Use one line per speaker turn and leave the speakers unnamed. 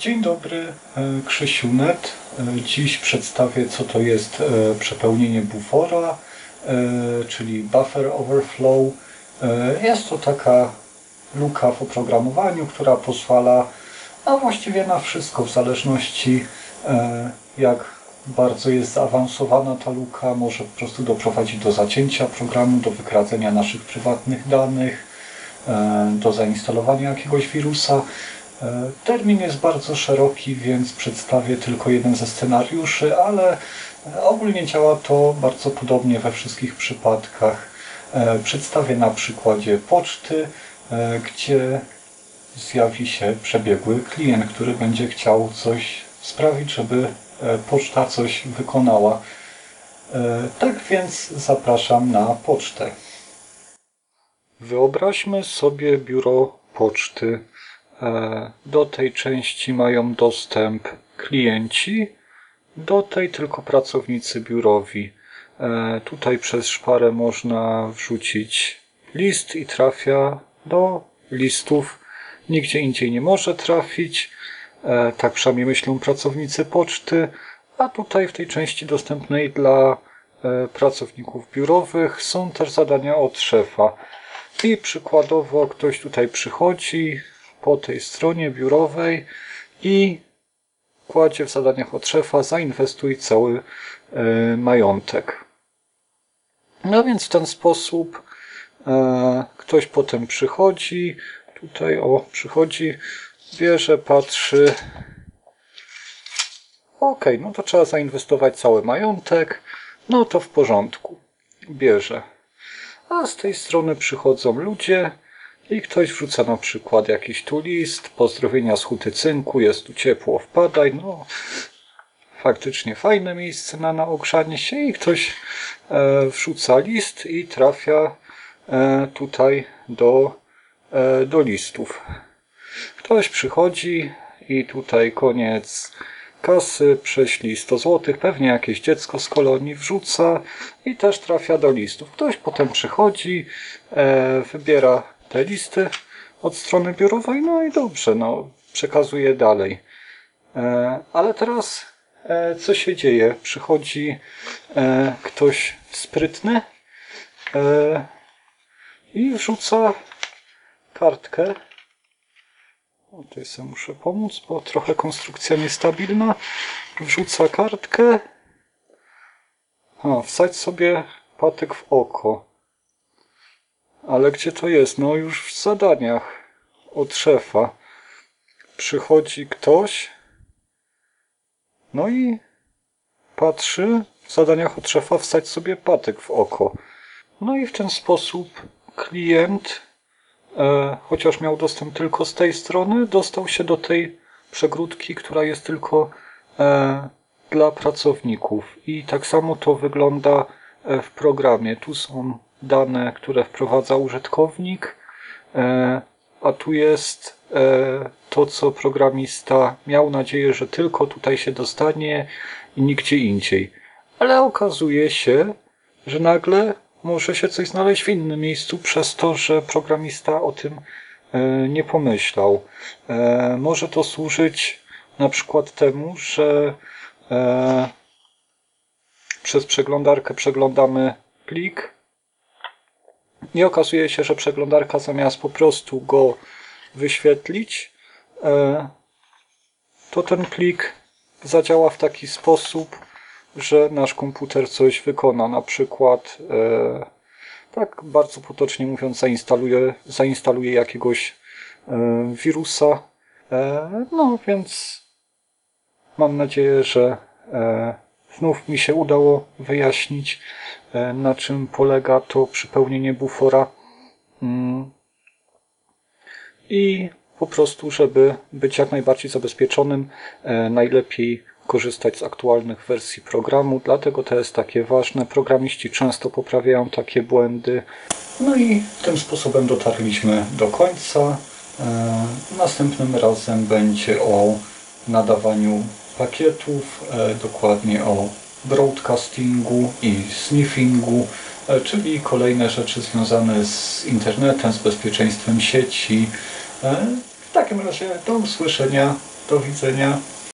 Dzień dobry, Krzysiu.net. Dziś przedstawię, co to jest przepełnienie bufora, czyli buffer overflow. Jest to taka luka w oprogramowaniu, która pozwala właściwie na wszystko, w zależności jak bardzo jest zaawansowana ta luka, może po prostu doprowadzić do zacięcia programu, do wykradzenia naszych prywatnych danych, do zainstalowania jakiegoś wirusa. Termin jest bardzo szeroki, więc przedstawię tylko jeden ze scenariuszy, ale ogólnie działa to bardzo podobnie we wszystkich przypadkach. Przedstawię na przykładzie poczty, gdzie zjawi się przebiegły klient, który będzie chciał coś sprawić, żeby poczta coś wykonała. Tak więc zapraszam na pocztę. Wyobraźmy sobie biuro poczty. Do tej części mają dostęp klienci, do tej tylko pracownicy biurowi. Tutaj przez szparę można wrzucić list i trafia do listów. Nigdzie indziej nie może trafić. Tak przynajmniej myślą pracownicy poczty. A tutaj w tej części dostępnej dla pracowników biurowych są też zadania od szefa. I przykładowo ktoś tutaj przychodzi po tej stronie biurowej i kładzie w zadaniach od szefa: zainwestuj cały majątek. No więc w ten sposób ktoś potem przychodzi, tutaj przychodzi, bierze, patrzy. Ok, no to trzeba zainwestować cały majątek, no to w porządku, bierze. A z tej strony przychodzą ludzie i ktoś wrzuca na przykład jakiś tu list: pozdrowienia z Huty Cynku, jest tu ciepło, wpadaj. No, faktycznie fajne miejsce na ogrzanie się, i ktoś wrzuca list i trafia tutaj do listów. Ktoś przychodzi i tutaj koniec kasy, prześlij 100 zł, pewnie jakieś dziecko z kolonii wrzuca i też trafia do listów. Ktoś potem przychodzi, wybiera te listy od strony biurowej, no i dobrze, no przekazuje dalej. Ale teraz co się dzieje? Przychodzi ktoś sprytny i wrzuca kartkę. Tutaj sobie muszę pomóc, bo trochę konstrukcja niestabilna. Wrzuca kartkę. Wsadź sobie patyk w oko. Ale gdzie to jest? No już w zadaniach od szefa. Przychodzi ktoś, no i patrzy w zadaniach od szefa: wsadź sobie patyk w oko. No i w ten sposób klient, chociaż miał dostęp tylko z tej strony, dostał się do tej przegródki, która jest tylko dla pracowników. I tak samo to wygląda w programie. Tu są dane, które wprowadza użytkownik, a tu jest to, co programista miał nadzieję, że tylko tutaj się dostanie i nigdzie indziej. Ale okazuje się, że nagle może się coś znaleźć w innym miejscu przez to, że programista o tym nie pomyślał. Może to służyć na przykład temu, że przez przeglądarkę przeglądamy plik i okazuje się, że przeglądarka, zamiast po prostu go wyświetlić, to ten plik zadziała w taki sposób, że nasz komputer coś wykona. Na przykład, tak bardzo potocznie mówiąc, zainstaluje jakiegoś wirusa. No więc mam nadzieję, że znów mi się udało wyjaśnić, na czym polega to przepełnienie bufora. I po prostu, żeby być jak najbardziej zabezpieczonym, najlepiej korzystać z aktualnych wersji programu. Dlatego to jest takie ważne. Programiści często poprawiają takie błędy. No i tym sposobem dotarliśmy do końca. Następnym razem będzie o nadawaniu pakietów, dokładnie o broadcastingu i sniffingu, czyli kolejne rzeczy związane z internetem, z bezpieczeństwem sieci. takim razie do usłyszenia, do widzenia.